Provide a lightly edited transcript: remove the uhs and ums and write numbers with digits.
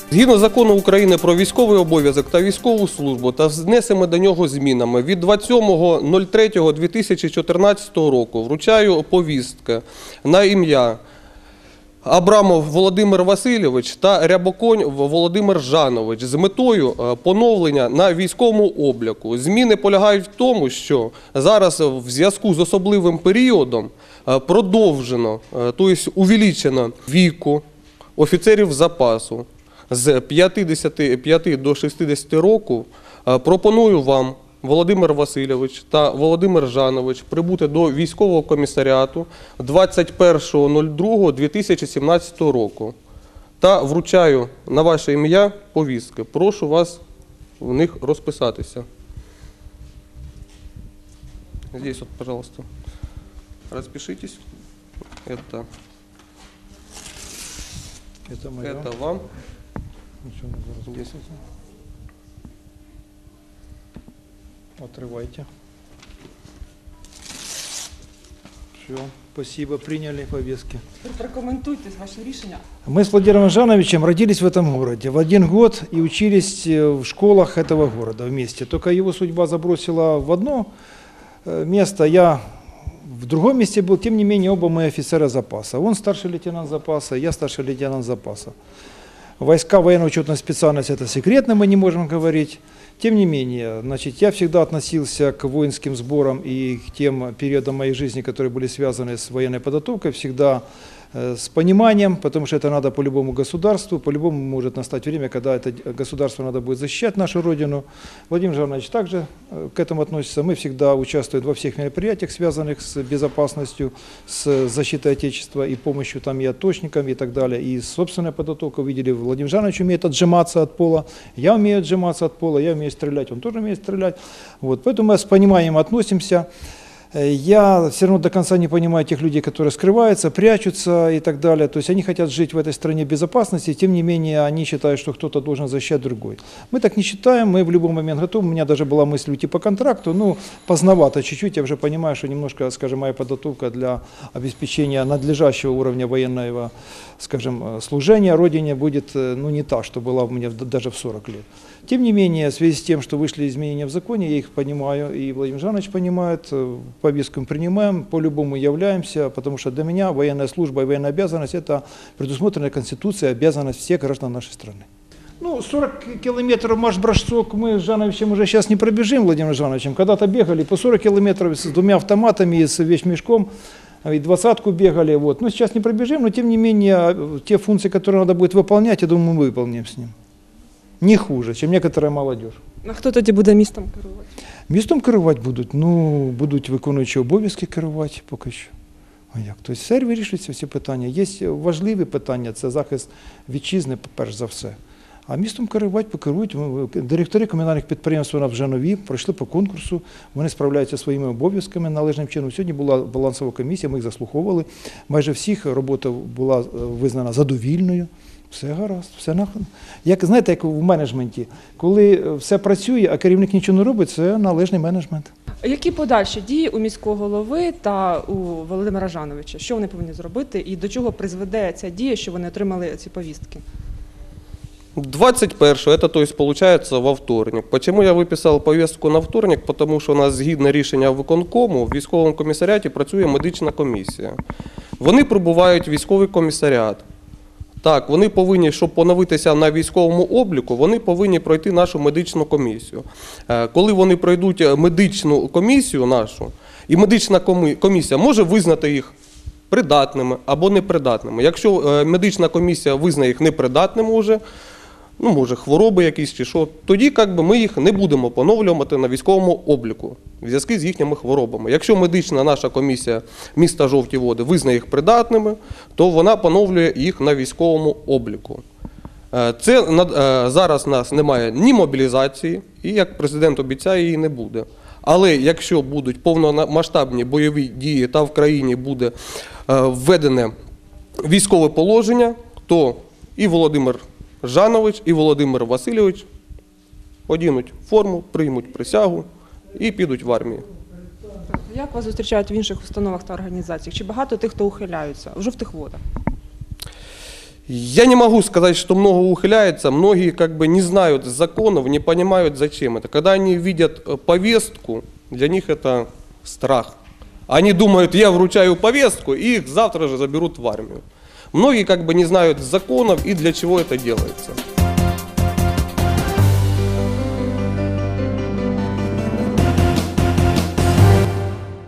Згідно закону України про військовий обов'язок та військову службу та з внесеними до нього змінами від 27.03.2014 року вручаю повістки на ім'я Абрамов Володимир Васильович та Рябоконь Володимир Жанович з метою поновлення на військовому обліку. Зміни полягають в тому, що зараз в зв'язку з особливим періодом продовжено, тобто увеличено віку офіцерів запасу з 55 до 60 років. Пропоную вам, Володимир Васильович та Володимир Жанович, прибути до військового комісаріату 21.02.2017 року та вручаю на ваше ім'я повістки. Прошу вас в них розписатися. Здесь вот, пожалуйста, распишитесь. Это вам. Здесь. Отрывайте. Все, спасибо, приняли повестки. Прокомментуйте ваше решение. Мы с Владимиром Жановичем родились в этом городе в один год и учились в школах этого города вместе. Только его судьба забросила в одно место, я в другом месте был, тем не менее оба мы офицеры запаса. Он старший лейтенант запаса, я старший лейтенант запаса. Войска военно-учетная специальность — это секретно, мы не можем говорить. Тем не менее, значит, я всегда относился к воинским сборам и к тем периодам моей жизни, которые были связаны с военной подготовкой, всегда с пониманием, потому что это надо по любому государству, по-любому может настать время, когда это государство надо будет защищать нашу Родину. Владимир Жанович также к этому относится. Мы всегда участвуем во всех мероприятиях, связанных с безопасностью, с защитой Отечества и помощью там и отточникам и так далее. И собственная подготовка, видели, Владимир Жанович умеет отжиматься от пола, я умею отжиматься от пола, я умею стрелять, он тоже умеет стрелять. Вот. Поэтому мы с пониманием относимся. Я все равно до конца не понимаю тех людей, которые скрываются, прячутся и так далее. То есть они хотят жить в этой стране безопасности, тем не менее они считают, что кто-то должен защищать другой. Мы так не считаем, мы в любой момент готовы. У меня даже была мысль уйти по контракту, ну, поздновато чуть-чуть. Я уже понимаю, что немножко, скажем, моя подготовка для обеспечения надлежащего уровня военного, скажем, служения Родине будет, ну, не та, что была у меня даже в 40 лет. Тем не менее, в связи с тем, что вышли изменения в законе, я их понимаю, и Владимир Жанович понимает, повестку принимаем, по-любому являемся, потому что для меня военная служба и военная обязанность — это предусмотренная Конституцией обязанность всех граждан нашей страны. Ну, 40 километров марш-бросок мы с Жановичем уже сейчас не пробежим, Владимиром Жановичем. Когда-то бегали по 40 километров с двумя автоматами и с вещмешком, и 20-ку бегали. Вот. Ну, сейчас не пробежим, но тем не менее, те функции, которые надо будет выполнять, я думаю, мы выполним с ним. Не хуже, чем некоторая молодежь. А хто тоді буде містом керувати? Містом керувати будуть, ну, будуть виконуючі обов'язки керувати поки що. А як? Тобто все вирішується, всі питання. Є важливі питання, це захист вітчизни, перш за все. А містом керувати покерують. Директори комунальних підприємств вже нові, пройшли по конкурсу, вони справляються своїми обов'язками належним чином. Сьогодні була балансова комісія, ми їх заслуховували. Майже всіх робота була визнана задовільною. Все гаразд, все нахрен. Як, знаєте, як в менеджменті, коли все працює, а керівник нічого не робить, це належний менеджмент. Які подальші дії у міського голови та у Володимира Жановича? Що вони повинні зробити і до чого призведе ця дія, що вони отримали ці повістки? 21-го, это, то есть, получается во вторник. Почему я выписал повестку на вторник? Потому що у нас, згідно рішення виконкому, в військовому комісаріаті працює медична комісія. Вони прибувають в військовий комісаріат. Так, вони повинні, щоб поновитися на військовому обліку, вони повинні пройти нашу медичну комісію. Коли вони пройдуть медичну комісію нашу, і медична комісія може визнати їх придатними або непридатними. Якщо медична комісія визнає їх непридатними вже, ну, може, хвороби якісь чи що, тоді ми їх не будемо поновлювати на військовому обліку в зв'язку з їхніми хворобами. Якщо медична наша комісія міста Жовті Води визнає їх придатними, то вона поновлює їх на військовому обліку. Зараз у нас немає ні мобілізації, і, як президент обіцяє, її не буде. Але якщо будуть повномасштабні бойові дії та в країні буде введене військове положення, то і Володимир Жанович, і Володимир Васильович одінуть форму, приймуть присягу і підуть в армію. Як вас зустрічають в інших установах та організаціях? Чи багато тих, хто ухиляються в Жовтих Водах? Я не могу сказать, что много ухиляется. Многие как бы не знают законов, не понимают, зачем это. Когда они видят повестку, для них это страх. Они думают, я вручаю повестку, и их завтра же заберут в армию. Многие как бы не знают законов и для чего это делается.